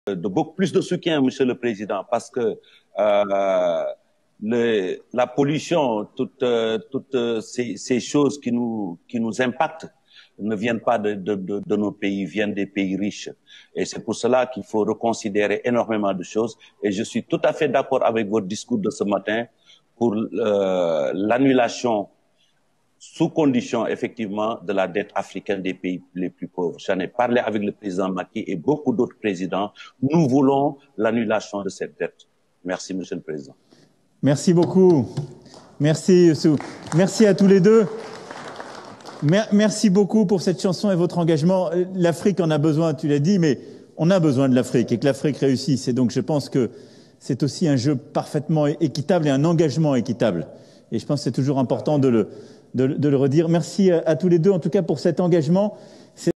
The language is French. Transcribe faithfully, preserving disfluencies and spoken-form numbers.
de beaucoup plus de soutien, Monsieur le Président, parce que euh, le, la pollution, toutes, toutes ces, ces choses qui nous, qui nous impactent ne viennent pas de, de, de, de nos pays, viennent des pays riches. Et c'est pour cela qu'il faut reconsidérer énormément de choses. Et je suis tout à fait d'accord avec votre discours de ce matin pour euh, l'annulation sous condition, effectivement, de la dette africaine des pays les plus pauvres. J'en ai parlé avec le président Macky et beaucoup d'autres présidents. Nous voulons l'annulation de cette dette. Merci, Monsieur le Président. Merci beaucoup. Merci, Youssou. Merci à tous les deux. Merci beaucoup pour cette chanson et votre engagement. L'Afrique en a besoin, tu l'as dit, mais on a besoin de l'Afrique et que l'Afrique réussisse. Et donc, je pense que c'est aussi un jeu parfaitement équitable et un engagement équitable. Et je pense que c'est toujours important de le, de, de le redire. Merci à, à tous les deux, en tout cas, pour cet engagement.